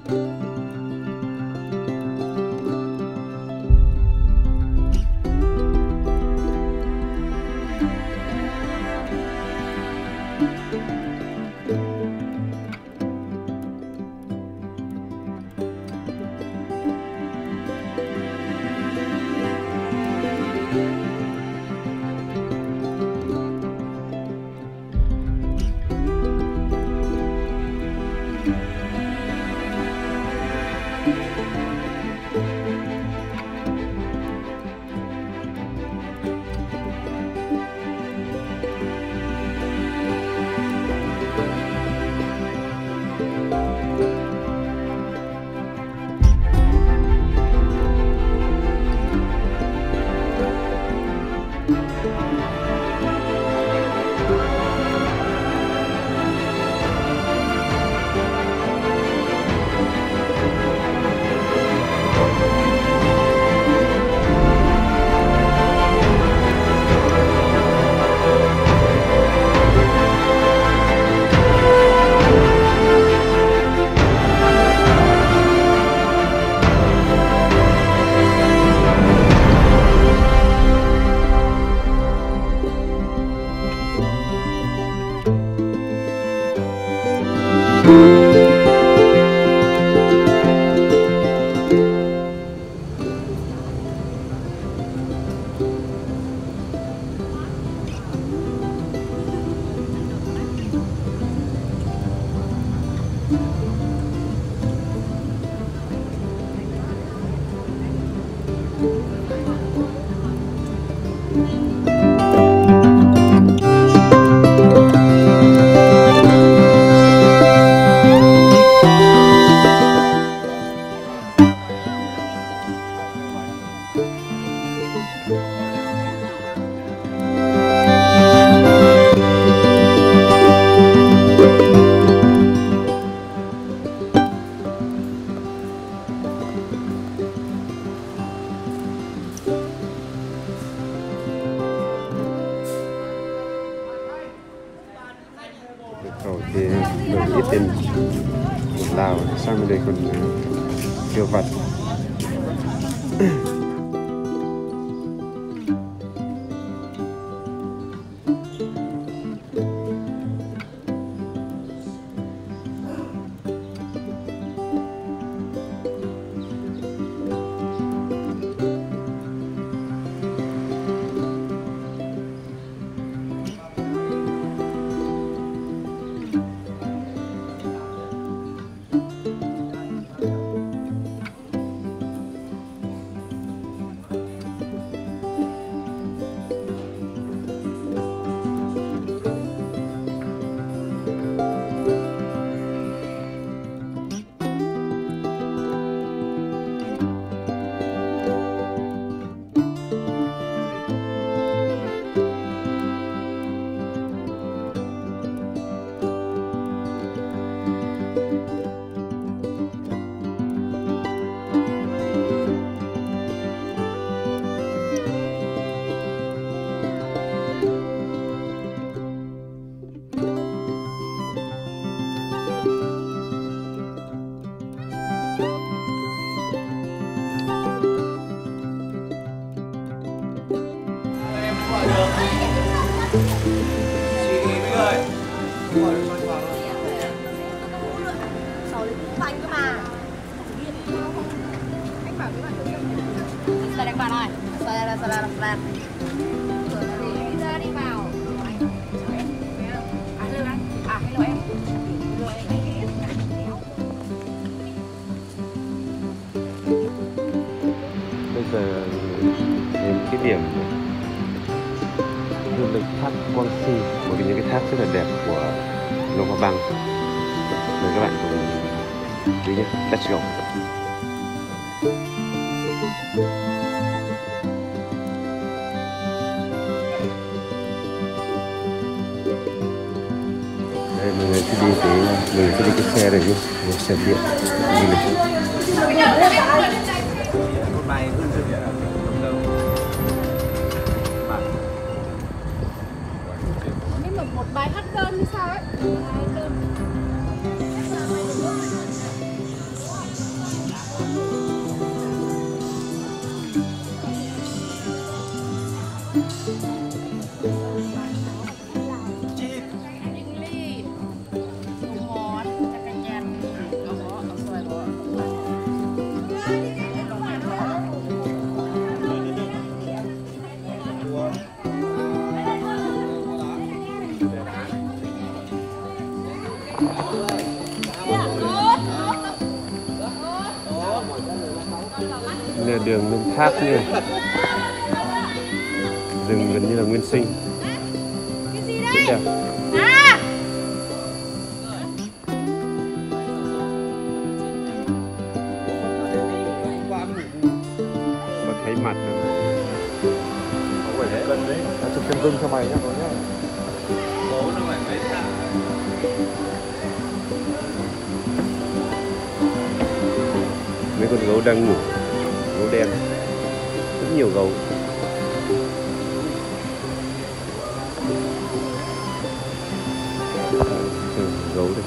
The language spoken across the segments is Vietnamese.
Cầu thì đầu biết tên Lào sang bên đây còn siêu vật. Bây giờ đến cái điểm du lịch thác Quang Si, một trong những cái thác rất là đẹp của Luông Pha Bang. Mời các bạn cùng đi nhé. Let's go. Đây mọi người sẽ đi cái xe này nhé, xe điện du lịch. Một bài hát đơn như sao ấy. Đây là đường lên thác nha. Rừng gần như là nguyên sinh. Rất đẹp. Có thấy mặt rồi. Chụp chân dung cho mày nhá bố nhá. Mấy con gấu đang ngủ, gấu đen, rất nhiều gấu. Gấu đây.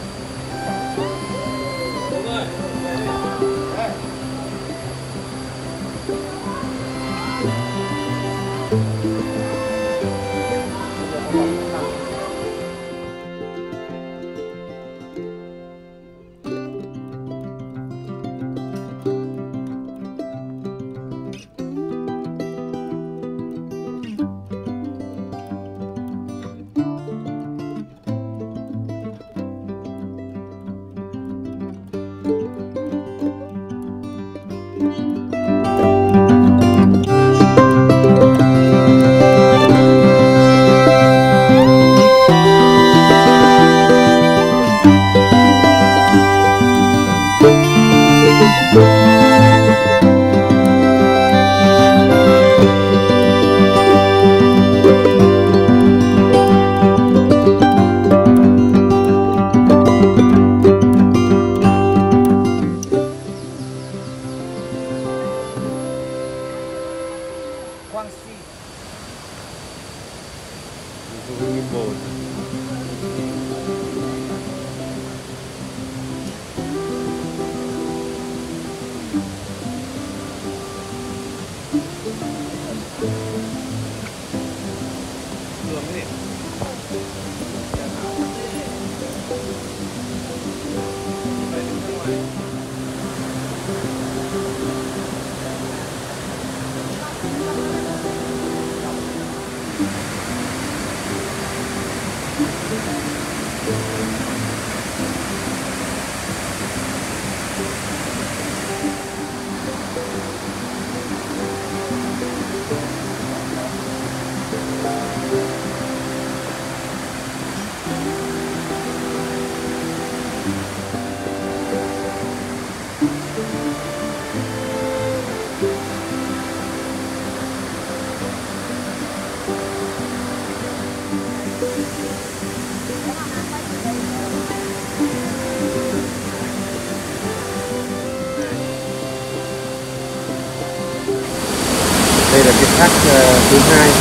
Đây là cái thác thứ hai.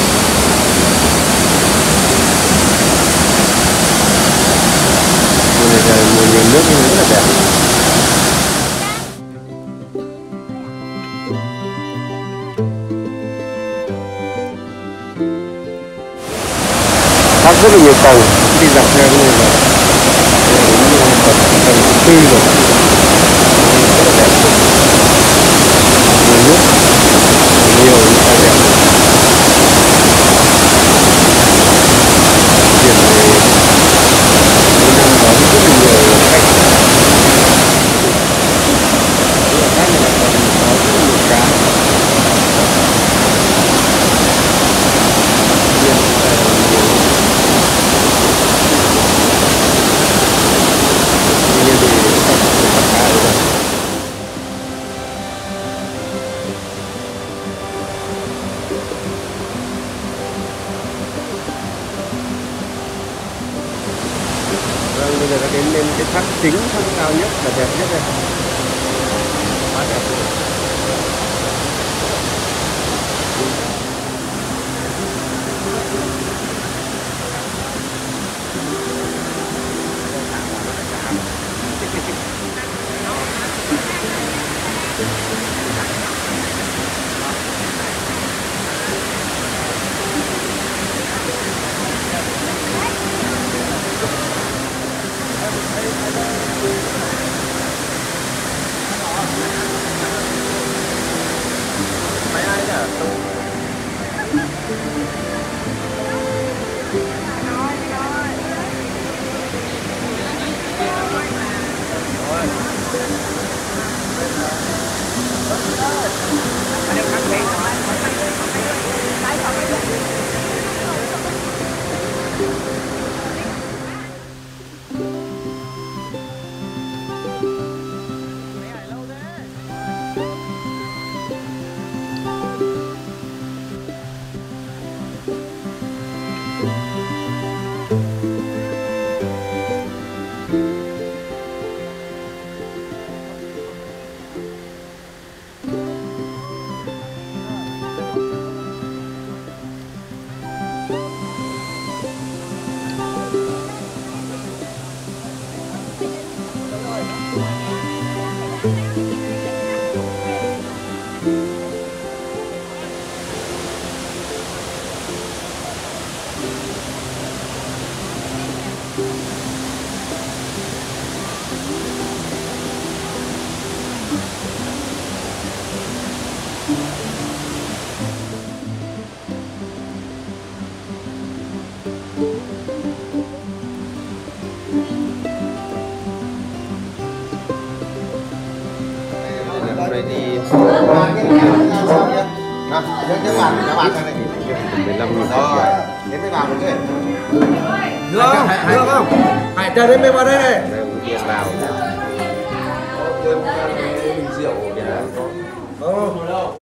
Mùa nhiều nước nhưng rất là đẹp. Thác rất là nhiều tầng, đi dọc theo cái này là tầng thứ tư rồi. Rất là đẹp. Mùa nước nhiều những cái đẹp. Biển này mỗi năm đón rất là nhiều khách. Thác này là còn có rất là nhiều cá. Bây giờ đã đến lên cái thác chính, thác cao nhất và đẹp nhất đây. Quá đẹp luôn. Hôm nay đi Nào, các bạn này. 15 nghìn Rồi, đến mới vào được chứ. Được không? Hải chờ đến mới vào đây này. đây uống bia Lào. Bình rượu. Không.